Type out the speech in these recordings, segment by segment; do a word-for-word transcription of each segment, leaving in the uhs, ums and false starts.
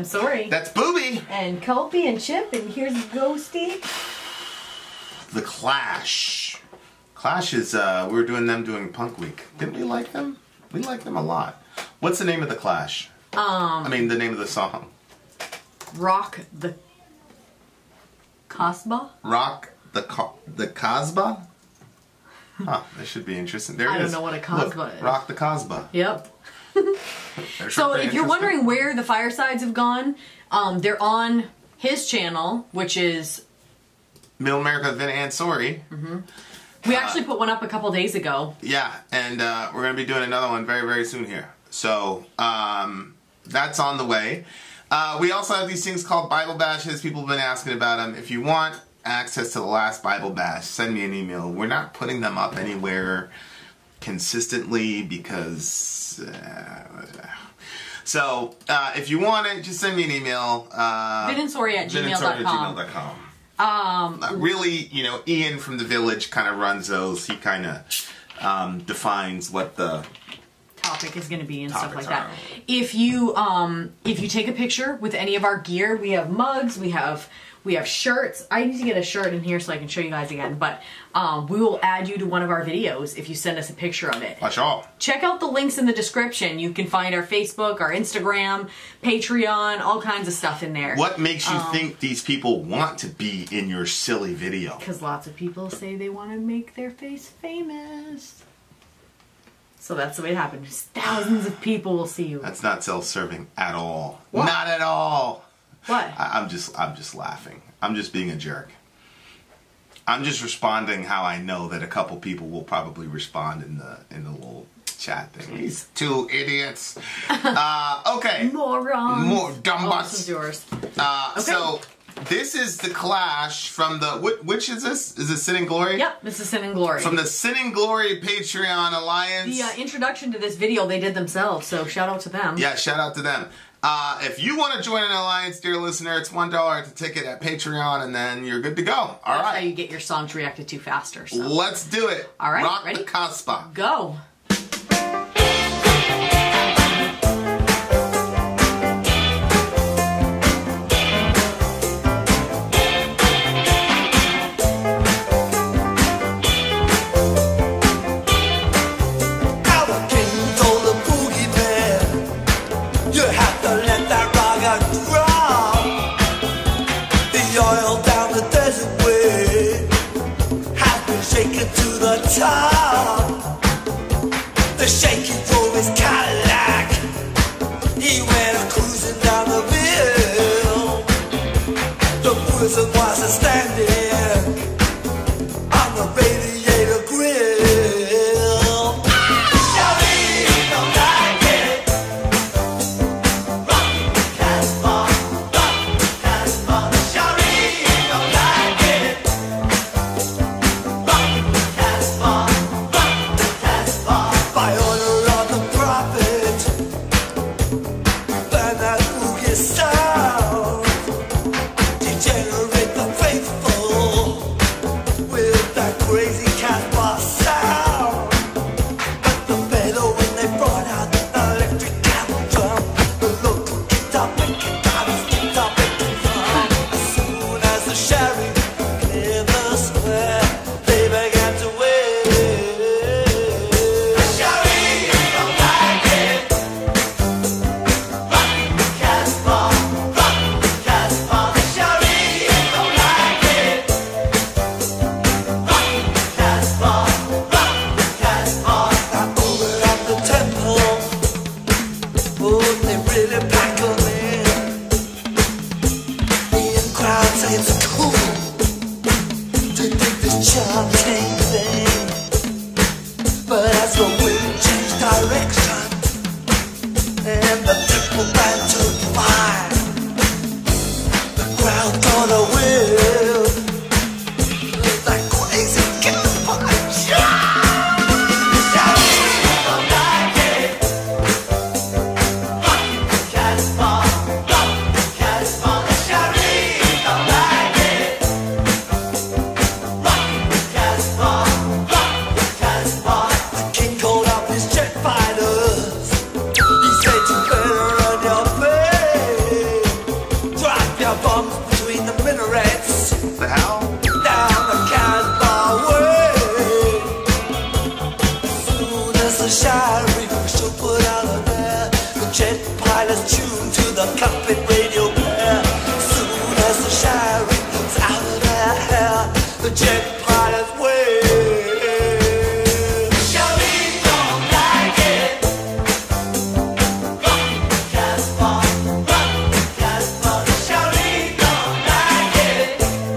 Sori. That's Booby. And Kopi and Chip, and here's Ghosty. The Clash. Clash is, uh, we were doing them doing Punk Week. Didn't we like them? We like them a lot. What's the name of the Clash? Um, I mean, the name of the song. Rock the Casbah? Rock the Co the Casbah? Huh, that should be interesting. There it is. I don't know what a Casbah Look, is. Rock the Casbah. Yep. They're So pretty if you're interesting. wondering where the Firesides have gone, um, they're on his channel, which is... Middle America, Vin and Sori. Mm-hmm. We actually uh, put one up a couple days ago. Yeah, and uh, we're going to be doing another one very, very soon here. So, um, that's on the way. Uh, we also have these things called Bible Bashes. People have been asking about them. If you want access to the last Bible Bash, send me an email. We're not putting them up anywhere consistently because... Uh, so, uh, if you want it, just send me an email. Uh, Vinansori at gmail dot com. gmail dot com. Um, uh, really, you know, Ian from the Village kind of runs those. He kind of um, defines what the topic is going to be and stuff like are. that. If you um, if you take a picture with any of our gear, we have mugs, we have we have shirts. I need to get a shirt in here so I can show you guys again. But um, we will add you to one of our videos if you send us a picture of it. Watch all. Check out the links in the description. You can find our Facebook, our Instagram, Patreon, all kinds of stuff in there. What makes you um, think these people want to be in your silly video? Because lots of people say they want to make their face famous. So that's the way it happens. Thousands of people will see you. That's not self-serving at all. What? Not at all. What? I, I'm just, I'm just laughing. I'm just being a jerk. I'm just responding how I know that a couple people will probably respond in the in the little chat thing. These two idiots. Uh, okay. Morons. More dumb Oh, butts. this is yours. Uh, Okay. So this is the Clash from the which, which is this? Is it Sin and Glory? Yep, this is Sin and Glory. From the Sin and Glory Patreon Alliance. The uh, introduction to this video they did themselves, so shout out to them. Yeah, shout out to them. Uh, if you want to join an alliance, dear listener, it's one dollar at the ticket at Patreon, and then you're good to go. All That's right. how you get your songs reacted to faster. So. Let's do it. All right, Rock ready? the Casbah. Go. Top. The shaky drove his Cadillac. He went cruising down the hill. The prison was a standing on the radiator grill. Shawty don't like it. Rock the Casbah, rock the Casbah. Shawty don't like it. Rock the Casbah, rock the Casbah. By order of the prophet, burn that boogie sound. Degenerate the faithful. might as well. Sharif don't like it. Rock the Casbah, rock the Casbah. Sharif don't like it.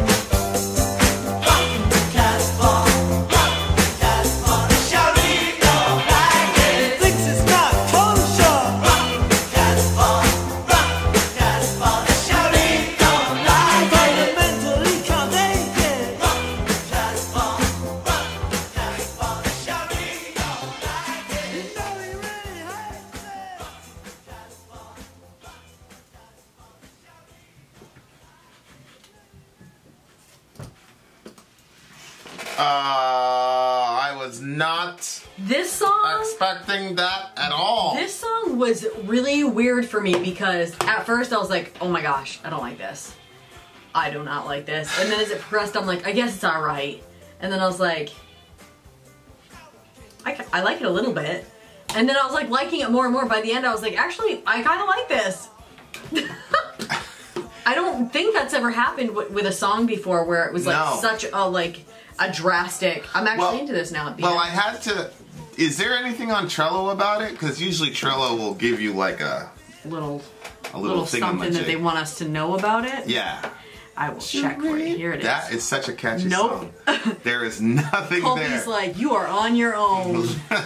Rock the Casbah, rock the Casbah. Sharif don't like it. Thinks it's not kosher. Rock the Casbah, rock the Casbah. Sharif don't like it. Fundamentally outdated. Rock the Casbah, rock the Casbah. Sharif don't like it. You know he really hates it. Uh, I was not This song, expecting that at all. this song was really weird for me because at first I was like, oh my gosh, I don't like this. I do not like this. And then as it progressed, I'm like, I guess it's alright. And then I was like, I, ca- I like it a little bit. And then I was like liking it more and more. By the end, I was like, actually, I kind of like this. I don't think that's ever happened w- with a song before where it was like No. such a like a drastic. I'm actually Well- into this now. At the Well, end. I had to. Is there anything on Trello about it? Because usually Trello will give you like a little a little, little, something that they thingamajig. want us to know about it. Yeah. I will check for you. Here it is. That is such a catchy Nope. song. There is nothing Colby's there. like, you are on your own.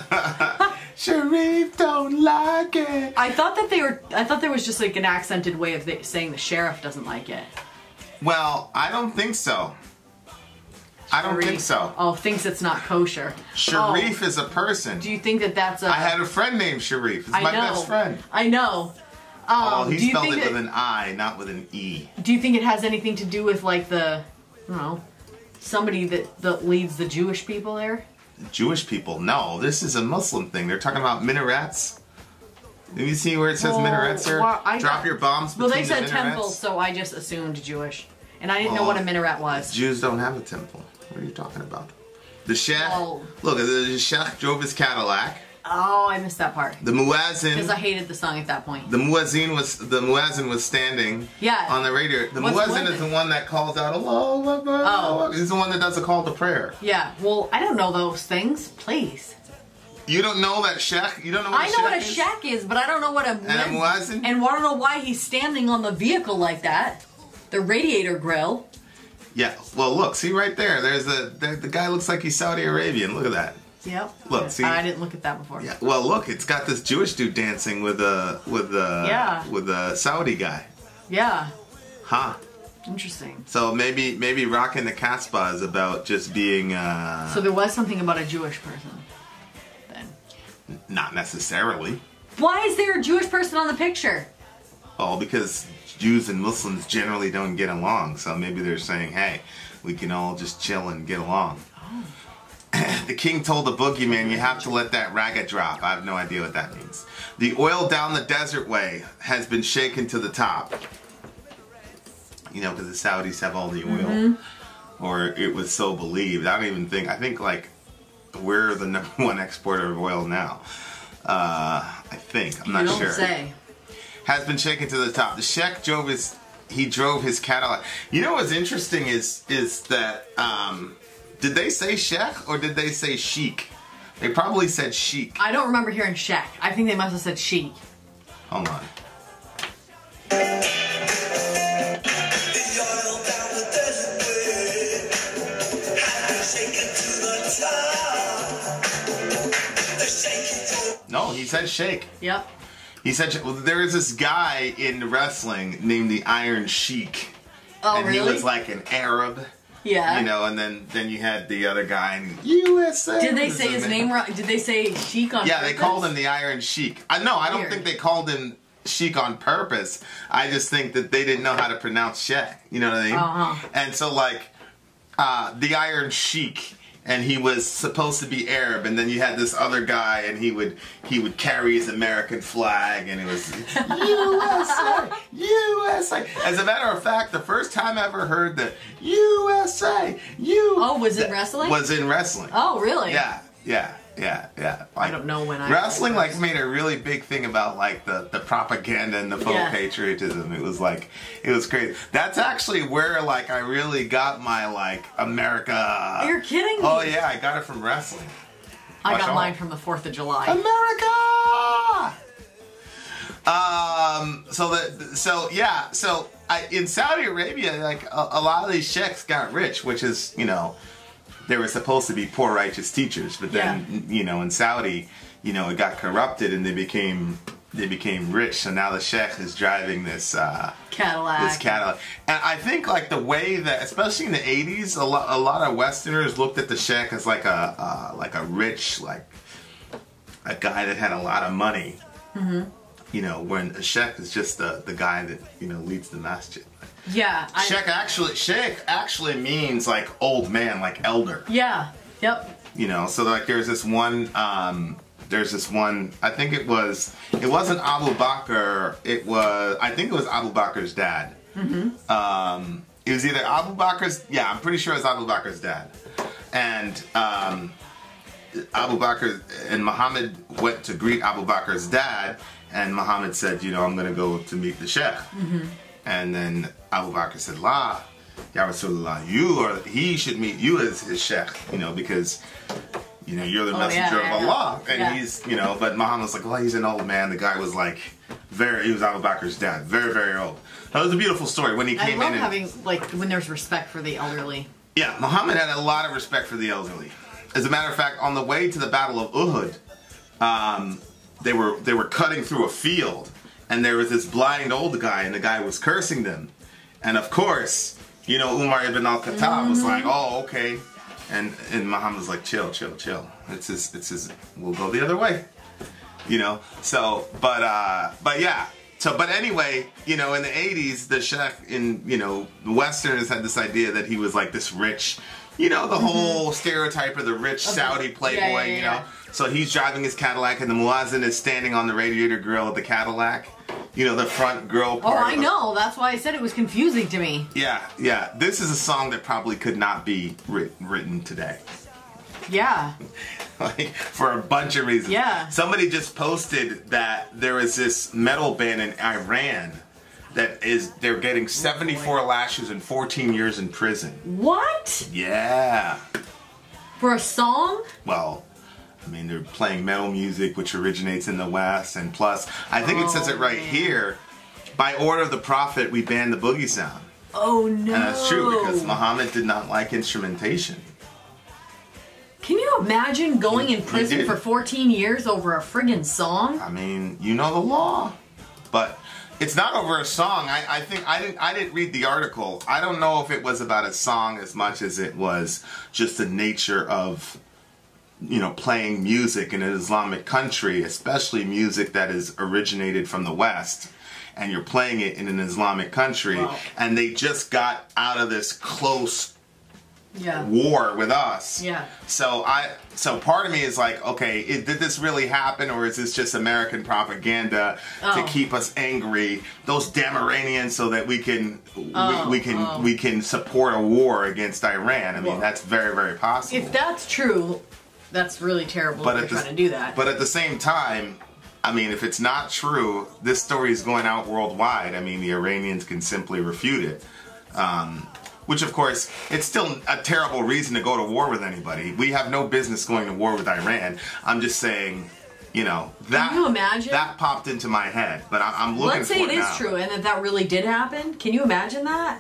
Sharif don't like it. I thought that they were. I thought there was just like an accented way of the, saying the sheriff doesn't like it. Well, I don't think so. I don't think Sharif- so. Oh, thinks it's not kosher. Sharif Oh, is a person. do you think that that's a? I had a friend named Sharif. He's I my know. best friend. I know. Um, Oh, do he you spelled think it that, with an I, not with an E. Do you think it has anything to do with like the, I don't know, somebody that that leads the Jewish people there? Jewish people. No, this is a Muslim thing. They're talking about minarets. Did you see where it says Well, minarets here? well, I Drop got- your bombs Well, between they said the minarets. temples, so I just assumed Jewish, and I didn't know Oh. what a minaret was. Jews don't have a temple. What are you talking about? The Sheikh, Oh. look, the Sheikh drove his Cadillac. Oh, I missed that part The because Muazzin, I hated the song at that point. the Muazzin was the Muazzin was standing Yeah. on the radio. The What's Muazzin Muazzin? is the one that calls out Allahu Akbar. Allahu Akbar." He's the one that does the call to prayer. Yeah. Well, I don't know those things. Please. You don't know that Sheikh? You don't know what I a know what a Sheikh is? shack is, but I don't know what a And a Muazzin? and want to know why he's standing on the vehicle like that. The radiator grill. Yeah. Well, look, see right there. There's the the, the guy looks like he's Saudi Arabian. Look at that. Yep. Look, see? I didn't look at that before. Yeah. Well, look, it's got this Jewish dude dancing with a with a Yeah. with a Saudi guy. Yeah. Huh. Interesting. So maybe maybe rocking the Casbah is about just being uh So there was something about a Jewish person. Then. not necessarily. Why is there a Jewish person on the picture? Oh, because Jews and Muslims generally don't get along. So maybe they're saying, hey, we can all just chill and get along. The king told the boogeyman, you have to let that raga drop. I have no idea what that means. The oil down the desert way has been shaken to the top. You know, because the Saudis have all the oil. Mm-hmm. Or it was so believed. I don't even think, I think like we're the number one exporter of oil now. Uh, I think, I'm You not don't sure. say. Has been shaken to the top. The Sheikh drove his he drove his Cadillac. You know what's interesting is is that um, did they say Sheikh or did they say Sheik? They probably said Sheik. I don't remember hearing shack. I think they must have said sheik. Hold on. The oil down the desert way had been shaken to the top. The shaking to No, he said Sheikh. Yep. He said well, there is this guy in wrestling named the Iron Sheik, Oh, and really? he was like an Arab. Yeah. You know, and then then you had the other guy in U S A. Did they say his name wrong? Did they say Sheik on Yeah, they purpose? called him the Iron Sheik. I no, I don't Weird. think they called him Sheik on purpose. I just think that they didn't know how to pronounce Sheikh. You know what I mean? Uh-huh. And so like uh, the Iron Sheik, and he was supposed to be Arab, and then you had this other guy, and he would he would carry his American flag, and it was U S A, U S A. As a matter of fact, the first time I ever heard the U S A, U Oh, was it wrestling? Was in wrestling. Oh, really? Yeah, yeah. Yeah, yeah. I don't know when I wrestling like made a really big thing about like the the propaganda and the faux Yeah. patriotism. It was like it was crazy. That's actually where like I really got my like America. You're kidding me. Oh yeah, I got it from wrestling. I Watch got all. mine from the fourth of July. America. Um. So that. So yeah. So I, in Saudi Arabia, like a, a lot of these sheikhs got rich, which is, you know, they were supposed to be poor righteous teachers, but then Yeah. you know in Saudi, you know, it got corrupted and they became they became rich. So now the sheikh is driving this uh, Cadillac. this Cadillac, and I think like the way that, especially in the eighties, a lot a lot of Westerners looked at the sheikh as like a uh, like a rich, like a guy that had a lot of money. Mm-hmm. You know, when a sheikh is just the the guy that, you know, leads the masjid. Yeah. I, Sheikh actually sheikh actually means like old man, like elder. Yeah. Yep. You know, so like there's this one um there's this one, I think it was it wasn't Abu Bakr, it was I think it was Abu Bakr's dad. Mm-hmm. Um it was either Abu Bakr's, yeah, I'm pretty sure it was Abu Bakr's dad. And um Abu Bakr and Muhammad went to greet Abu Bakr's dad, and Muhammad said, you know, I'm going to go to meet the sheikh. Mm-hmm. And then Abu Bakr said, La, Ya Rasulullah, you or he should meet you as his sheikh, you know, because, you know, you're the Oh, messenger yeah, of yeah, Allah. And yeah. he's, you know, but Muhammad was like, well, he's an old man. The guy was like, very, he was Abu Bakr's dad, very, very old. That was a beautiful story when he I came love in. And, having, like, when there's respect for the elderly. yeah, Muhammad had a lot of respect for the elderly. As a matter of fact, on the way to the Battle of Uhud, um, they were they were cutting through a field, and there was this blind old guy, and the guy was cursing them. And of course, you know, Umar ibn al-Khattab mm-hmm. was like, "Oh, okay," and and Muhammad was like, "Chill, chill, chill. It's his, it's his. We'll go the other way." You know. So, but uh, but yeah. So, but anyway, you know, in the eighties, the sheikh in, you know, the Westerners had this idea that he was like this rich, you know, the mm-hmm. whole stereotype of the rich okay. Saudi playboy, yeah, yeah, yeah, you know. Yeah. So he's driving his Cadillac, and the muazzin is standing on the radiator grill of the Cadillac. You know, the front grill part. Oh, I know. That's why I said it was confusing to me. Yeah, yeah. This is a song that probably could not be writ- written today. Yeah. Like, for a bunch of reasons. Yeah. Somebody just posted that there is this metal band in Iran that is, they're getting seventy-four lashes and fourteen years in prison. What? Yeah. For a song? Well, I mean, they're playing metal music, which originates in the West, and plus, I think oh, it says it right man. here, by order of the Prophet, we banned the boogie sound. Oh, no. And that's true, because Muhammad did not like instrumentation. Can you imagine going in prison for fourteen years over a friggin' song? I mean, you know the law. But it's not over a song. I, I think I didn't I didn't read the article. I don't know if it was about a song as much as it was just the nature of, you know, playing music in an Islamic country, especially music that is originated from the West, and you're playing it in an Islamic country, wow. and they just got out of this close Yeah. war with us. Yeah. So I, so part of me is like, okay, it, did this really happen, or is this just American propaganda oh. to keep us angry, those damn Iranians, so that we can oh, we, we can oh. we can support a war against Iran? I mean, well, that's very very possible. If that's true, that's really terrible. But if you're the, trying to do that. But at the same time, I mean, if it's not true, this story is going out worldwide. I mean, the Iranians can simply refute it. Um, Which, of course, it's still a terrible reason to go to war with anybody. We have no business going to war with Iran. I'm just saying, you know, that Can you imagine? that popped into my head. But I, I'm looking Let's for say it it is now. true and that that really did happen. Can you imagine that?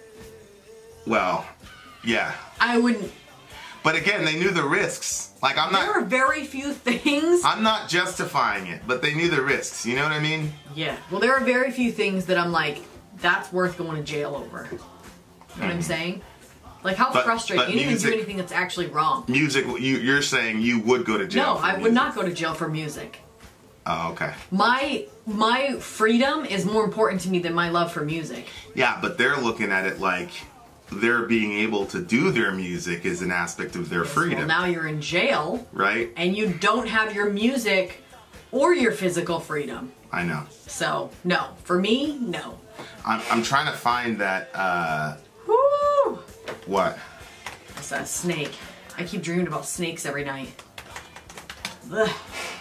Well, yeah. I wouldn't. But again, they knew the risks. Like, I'm not... There are very few things... I'm not justifying it, but they knew the risks. You know what I mean? Yeah. Well, there are very few things that I'm like, that's worth going to jail over. You know what I'm saying? Like, how But- frustrating. but You didn't even music- do anything that's actually wrong. Music, you, you're saying you would go to jail No, for I music. would not go to jail for music. Oh, okay. My my freedom is more important to me than my love for music. Yeah, but they're looking at it like their being able to do their music is an aspect of their freedom. Well, now you're in jail, right? and you don't have your music or your physical freedom. I know. So, no. For me, no. I'm, I'm trying to find that, uh... Woo! What? It's a snake. I keep dreaming about snakes every night. Ugh.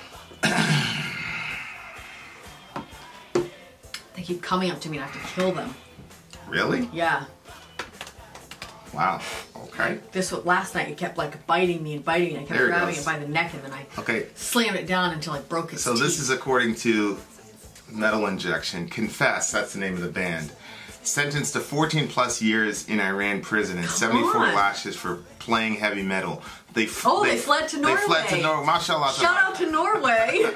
They keep coming up to me and I have to kill them. Really? Yeah. Wow. Okay. This was last night. It kept like biting me and biting me. And I kept There it grabbing goes. it by the neck and then I Okay. slammed it down until I broke its So teeth. this is according to Metal Injection. Confess, that's the name of the band. Sentenced to fourteen plus years in Iran prison and seventy-four on. lashes for playing heavy metal. They f- Oh, they fled to They fled to Norway. Norway. Mashallah. Shout out to Norway.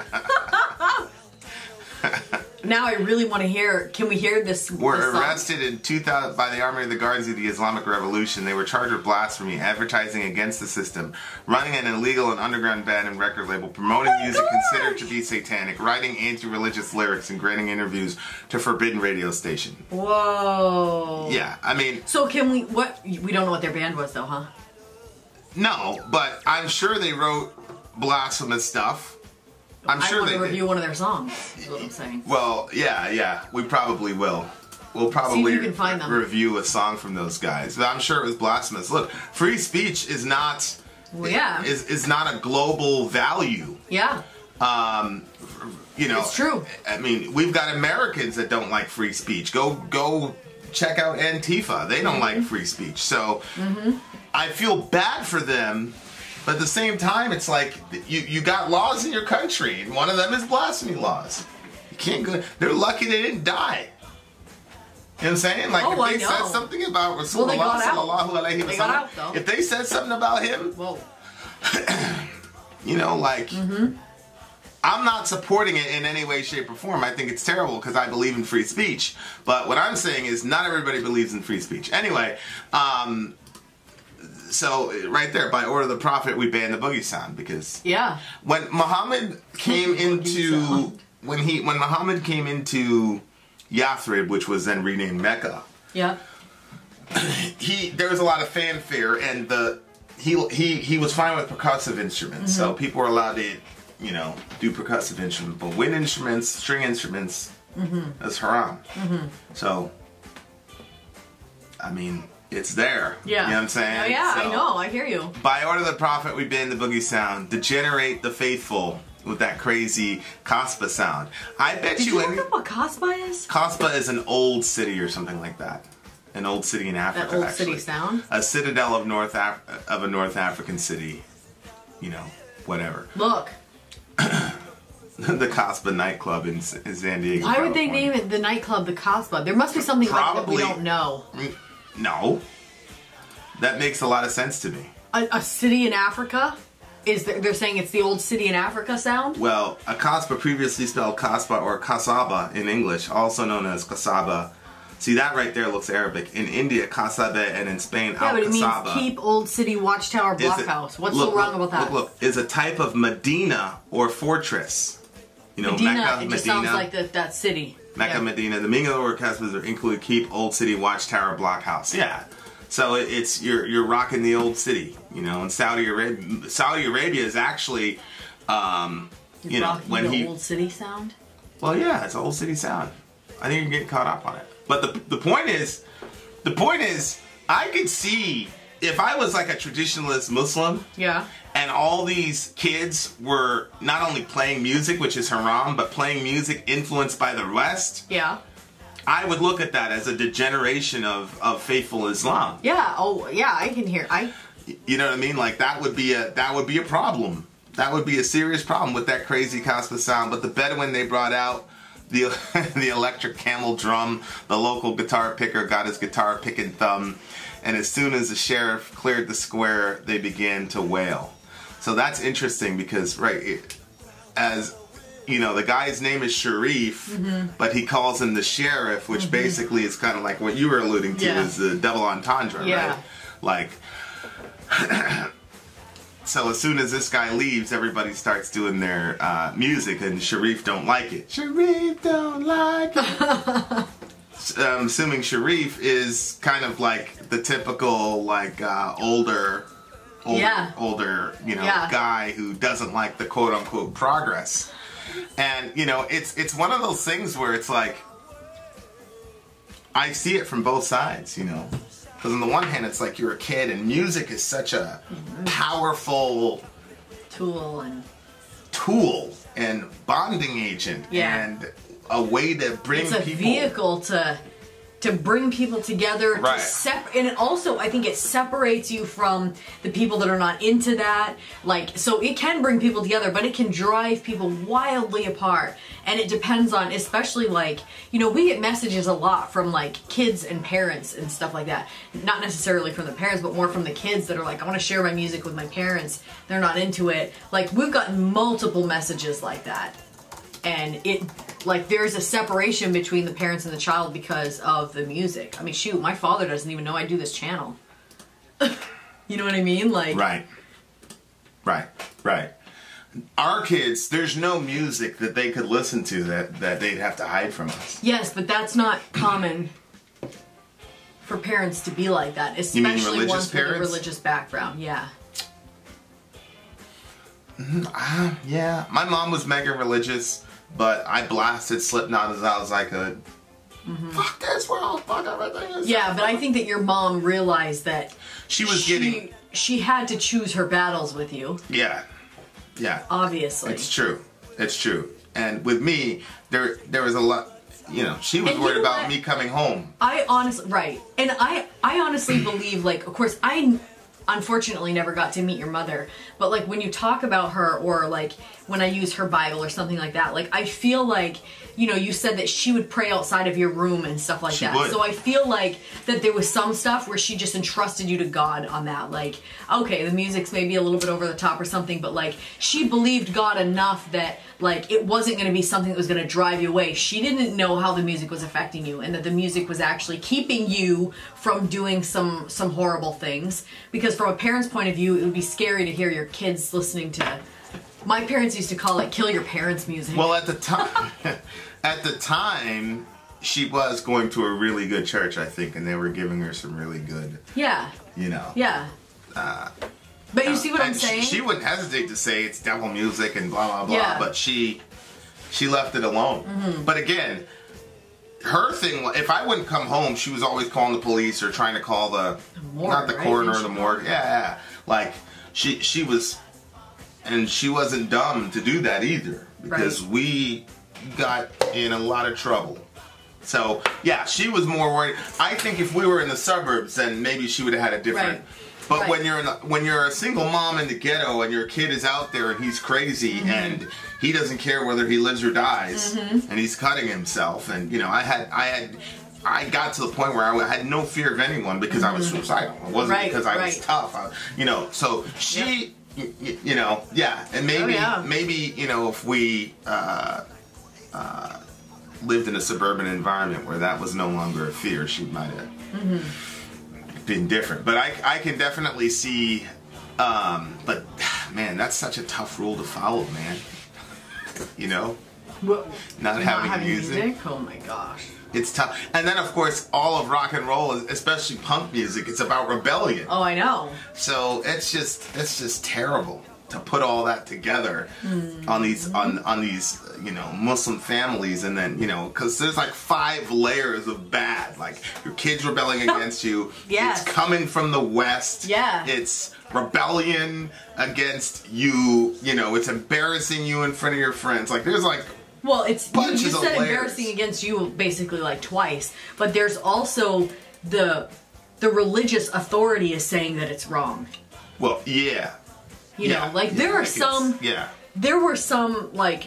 Now I really want to hear. Can we hear this? Were this song? arrested in two thousand by the Army of the Guards of the Islamic Revolution. They were charged with blasphemy, advertising against the system, running an illegal and underground band and record label, promoting Oh music gosh. considered to be satanic, writing anti-religious lyrics, and granting interviews to forbidden radio station. Whoa. Yeah, I mean, So can we? What? We don't know what their band was though, huh? no, but I'm sure they wrote blasphemous stuff. I'm I sure want they to did. review one of their songs. Is what I'm saying. Well, yeah, yeah, we probably will. We'll probably you can find them. review a song from those guys. But I'm sure it was blasphemous. Look, free speech is not Well, yeah. is is not a global value. Yeah. Um, you know, It's true. I mean, we've got Americans that don't like free speech. Go go check out Antifa. They don't like free speech. So I feel bad for them. But at the same time, it's like you, you got laws in your country, and one of them is blasphemy laws. You can't go. They're lucky they didn't die. You know what I'm saying? Like Oh, if I they said know. something about Rasulullah Well, they got out. sallallahu alaihi They got wasallam, out, though. if they said something about him, Whoa. you know, like Mm-hmm. I'm not supporting it in any way, shape, or form. I think it's terrible because I believe in free speech. But what I'm saying is, not everybody believes in free speech. Anyway. um... So right there, by order of the Prophet, we banned the boogie sound because Yeah. when Muhammad came into sound. when he when Muhammad came into Yathrib, which was then renamed Mecca, Yeah. he there was a lot of fanfare, and the he he he was fine with percussive instruments, so people were allowed to you know do percussive instruments, but wind instruments, string instruments, that's haram. So I mean. It's there. Yeah. You know what I'm saying? Oh yeah, So- I know. I hear you. By order of the Prophet, we banned the boogie sound. Degenerate the faithful with that crazy Kasbah sound. I bet Did you, you any look up what Kasbah is? Kasbah is an old city or something like that. An old city in Africa. That old actually. city sound? A citadel of North Af- of a North African city. You know, whatever. Look. The Kasbah nightclub in, S- in San Diego. Why would they California. name it the nightclub the Kasbah? There must be something like that we Probably- don't know. No. That makes a lot of sense to me. A, a city in Africa? Is there, they're saying it's the old city in Africa sound? Well, a Kasbah, previously spelled Kasbah or Kasaba in English, also known as Kasaba. See, that right there looks Arabic. In India, Kasabe, and in Spain, Yeah, but it means Al-Kasaba. keep old city watchtower is blockhouse. a- What's look, so wrong look, about that? Look, look, is a type of Medina or fortress. You know, Medina, Mecca, it just Medina, sounds like the, that city. Mecca, Yeah. Medina. The meaning of the word Kasbah include keep old city watchtower blockhouse. Yeah. So it, it's you're you're rocking the old city, you know. And Saudi Arabia, Saudi Arabia is actually, um, you know, Rocking when the he old city sound? Well, yeah, it's an old city sound. I think you're getting caught up on it. But the the point is, the point is, I could see if I was like a traditionalist Muslim, Yeah. and all these kids were not only playing music, which is haram, but playing music influenced by the West, Yeah. I would look at that as a degeneration of, of faithful Islam. Yeah. Oh, yeah. I can hear. I. You know what I mean? Like that would be a that would be a problem. That would be a serious problem with that crazy Kasbah sound. But the Bedouin they brought out, the the electric camel drum, the local guitar picker got his guitar picking thumb, and as soon as the sheriff cleared the square, they began to wail. So that's interesting because right, it, as you know, the guy's name is Sharif, Mm-hmm. but he calls him the sheriff, which basically is kind of like what you were alluding to Yeah. is the double entendre, Yeah. right? Like. So as soon as this guy leaves, everybody starts doing their uh, music, and Sharif don't like it. Sharif don't like it. I'm assuming Sharif is kind of like the typical, like uh, older, older, Yeah. older, you know, Yeah. guy who doesn't like the quote unquote progress. And you know, it's it's one of those things where it's like I see it from both sides, you know. Because on the one hand, it's like you're a kid, and music is such a powerful, Tool and. tool and bonding agent Yeah. and a way to bring It's a people. vehicle to to bring people together. Right. To sep- and it also, I think it separates you from the people that are not into that. Like, so it can bring people together, but it can drive people wildly apart. And it depends on, especially like, you know, we get messages a lot from like kids and parents and stuff like that. Not necessarily from the parents, but more from the kids that are like, I want to share my music with my parents. They're not into it. Like, we've gotten multiple messages like that. And it, like, there's a separation between the parents and the child because of the music. I mean, shoot, my father doesn't even know I do this channel. You know what I mean? Like, Right. Right. Right. Our kids, there's no music that they could listen to that, that they'd have to hide from us. yes, but that's not common for parents to be like that, You mean especially religious ones with a parents? religious background. Yeah. Uh, yeah. My mom was mega religious, but I blasted Slipknot as loud as I could. Fuck this world, fuck everything. Is Yeah, but I think that your mom realized that She was she, getting. she had to choose her battles with you, Yeah. Yeah. obviously. It's true. It's true. And with me, there there was a lot. You know, she was And you worried know about what? me coming home. I honestly, right. And I, I honestly believe, like, of course, I unfortunately never got to meet your mother, but like when you talk about her, or like when I use her Bible or something like that, like I feel like, you know, you said that she would pray outside of your room and stuff like She that. would. So I feel like that there was some stuff where she just entrusted you to God on that. Like, okay, the music's maybe a little bit over the top or something, but like she believed God enough that like it wasn't going to be something that was going to drive you away. She didn't know how the music was affecting you, and that the music was actually keeping you from doing some some horrible things. Because from a parent's point of view, it would be scary to hear your kids listening to. My parents used to call it "kill your parents" music. Well, at the time, at the time, she was going to a really good church, I think, and they were giving her some really good, yeah, you know. yeah. But you see what I'm And she- saying? She, wouldn't hesitate to say it's devil music and blah blah blah, Yeah. but she she left it alone. Mm-hmm. But again, her thing, if I wouldn't come home, she was always calling the police or trying to call the, morgue, not the right? coroner or Didn't the she? morgue. Yeah, yeah. Like she she was, and she wasn't dumb to do that either, because Right. we got in a lot of trouble. So yeah, she was more worried. I think if we were in the suburbs, then maybe she would have had a different. Right. But Right. when you're in a, when you're a single mom in the ghetto and your kid is out there and he's crazy Mm-hmm. and he doesn't care whether he lives or dies, and he's cutting himself, and you know, I had I had I got to the point where I had no fear of anyone because I was suicidal. It wasn't Mm-hmm. Right, because I was right. tough. I, you know, so she, y- y- you know, yeah, and maybe Oh, yeah. maybe you know if we. Uh, uh, lived in a suburban environment where that was no longer a fear, she might have Mm-hmm. been different. But I, I can definitely see, um, but man, that's such a tough rule to follow, man. You know, What, not, not having, having music. music? Oh my gosh. It's tough. And then, of course, all of rock and roll, especially punk music, it's about rebellion. Oh, I know. So it's just it's just terrible to put all that together Mm-hmm. on these on on these you know Muslim families, and then you know because there's like five layers of bad. Like your kids rebelling against you. Yes. It's coming from the West. Yeah. It's rebellion against you. You know, it's embarrassing you in front of your friends. Like there's like Well, it's you, you Bunches of said layers. embarrassing against you basically like twice, but there's also the the religious authority is saying that it's wrong. well, yeah. You yeah, know, like yeah, there are like it's- some yeah. there were some like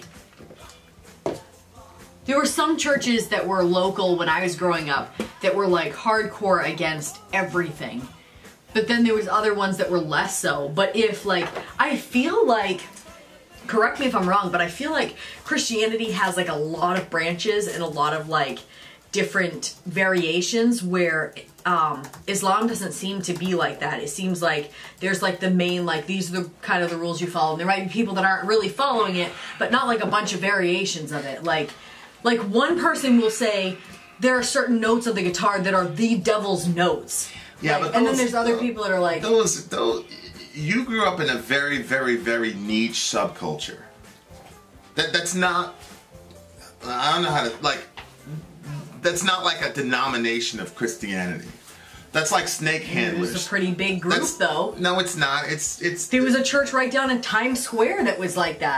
there were some churches that were local when I was growing up that were like hardcore against everything. But then there was other ones that were less so. But if like I feel like correct me if I'm wrong, but I feel like Christianity has like a lot of branches and a lot of like different variations where um, Islam doesn't seem to be like that. It seems like there's like the main, like these are the kind of the rules you follow. And there might be people that aren't really following it, but not like a bunch of variations of it. Like, like one person will say there are certain notes of the guitar that are the devil's notes. Yeah, Like, but and then those- there's other people that are like, Those, those, you grew up in a very, very, very niche subculture. That, that's not. I don't know how to like. That's not like a denomination of Christianity. That's like snake it handlers. was a pretty big group That's- though. No, it's not. It's it's. There was a church right down in Times Square that was like that.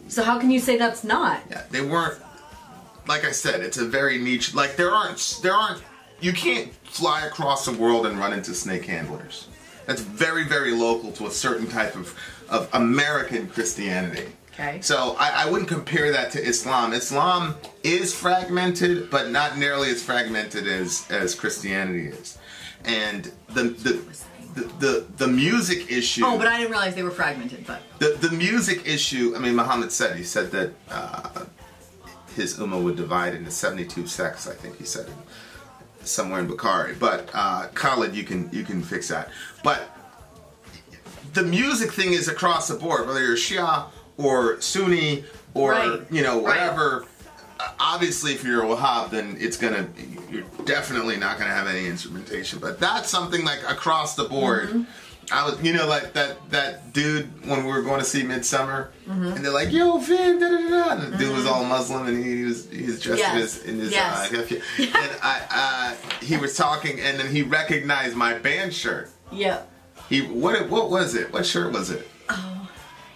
So how can you say that's not? Yeah, they weren't. Like I said, it's a very niche. Like there aren't, there aren't. You can't fly across the world and run into snake handlers. That's very, very local to a certain type of of American Christianity. Okay. So I, I wouldn't compare that to Islam. Islam is fragmented, but not nearly as fragmented as as Christianity is. And the the the, the, the music issue. Oh, but I didn't realize they were fragmented. But the the music issue. I mean, Muhammad said he said that uh, his ummah would divide into seventy-two sects. I think he said it somewhere in Bukhari. But uh, Khalid, you can you can fix that. But the music thing is across the board, whether you're Shia or Sunni or Right. you know whatever. Right. Uh, obviously, if you're a Wahhab, then it's gonna you're definitely not gonna have any instrumentation. But that's something like across the board. Mm-hmm. I was, you know, like that that dude when we were going to see Midsummer, mm-hmm. and they're like, "Yo, Finn," da da da, da. And the dude was all Muslim, and he, he was he was dressed Yes. in his in his Yes. uh, and I uh, he was talking, and then he recognized my band shirt. yeah. He what what was it? What shirt was it? Oh.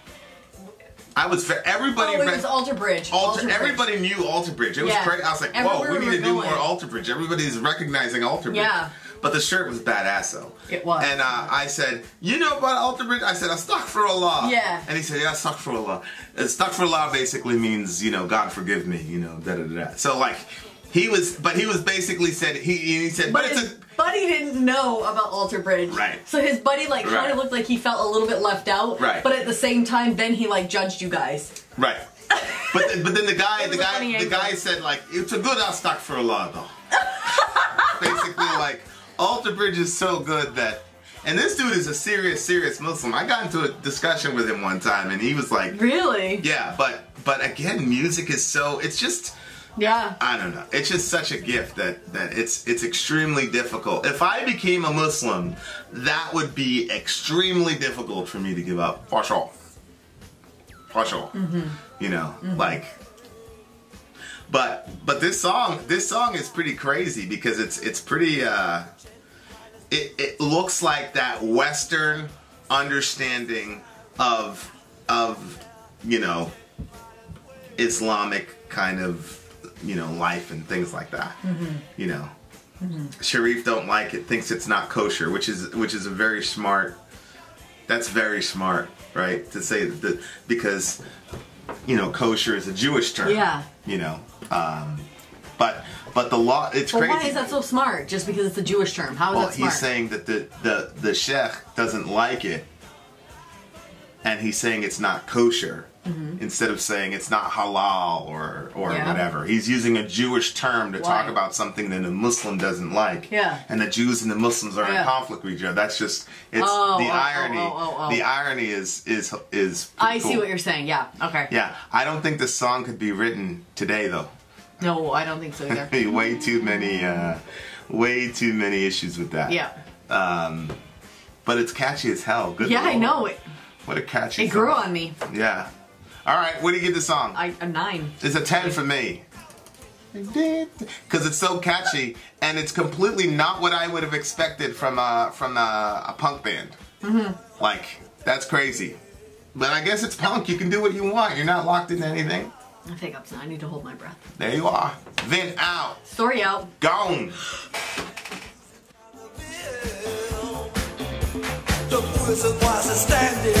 I was for everybody. Oh, it rec- was Alter Bridge. Alter, Alter Bridge. everybody knew Alter Bridge. It was Yeah. crazy. I was like, Everywhere whoa, we we need to were do going. more Alter Bridge. Everybody's recognizing Alter Bridge. Yeah. But the shirt was badass though. It was. And uh, I said, you know about Alter Bridge? I said, Astaghfirullah. Yeah. And he said, yeah, Astaghfirullah. Astaghfirullah basically means, you know, God forgive me, you know, da da da. da. So like, he was, but he was basically said, he, he said, but, But it's his a, buddy didn't know about Alter Bridge. Right. So his buddy like kind Right. of looked like he felt a little bit left out. Right. But at the same time, then he like judged you guys. right. But then, but then the guy, It the was a guy, funny the angle. guy said like, it's a good Astaghfirullah though. Basically like, Alter Bridge is so good that, and this dude is a serious, serious Muslim. I got into a discussion with him one time, and he was like, Really? yeah, but but again, music is so, it's just, Yeah. I don't know, it's just such a gift that that it's it's extremely difficult. If I became a Muslim, that would be extremely difficult for me to give up. For sure. For sure. Mm-hmm. You know, like. But but this song this song is pretty crazy because it's it's pretty. Uh, it it looks like that Western understanding of of you know Islamic kind of you know life and things like that. Mm-hmm. You know, mm-hmm. Sharif don't like it, thinks it's not kosher, which is which is a very smart. That's very smart, right? To say that because you know kosher is a Jewish term. Yeah. You know, um, but but the law it's But crazy. why is that so smart? Just because it's a Jewish term? How is Well, that smart? he's saying that the, the, the sheikh doesn't like it, and he's saying it's not kosher, mm-hmm. instead of saying it's not halal or or Yeah. whatever. He's using a Jewish term to Why? talk about something that a Muslim doesn't like. Yeah. And the Jews and the Muslims are Yeah. in conflict with each other. That's just it's Oh, the oh, irony. oh, oh, oh, oh. The irony is is is. I cool. see what you're saying. Yeah. Okay. Yeah, I don't think this song could be written today though. No, I don't think so either. way too many, uh, way too many issues with that. Yeah. Um, but it's catchy as hell. Good Yeah, I Lord. know it. What a catchy It song. grew on me. Yeah. All right, what do you give the song? I a nine. It's a ten for me. Because it's so catchy, and it's completely not what I would have expected from a, from a, a punk band. Mm-hmm. Like, that's crazy. But I guess it's punk. You can do what you want. You're not locked into anything. I think I'm. I need to hold my breath. There you are. Then out. Story out. Gone. The prison was standing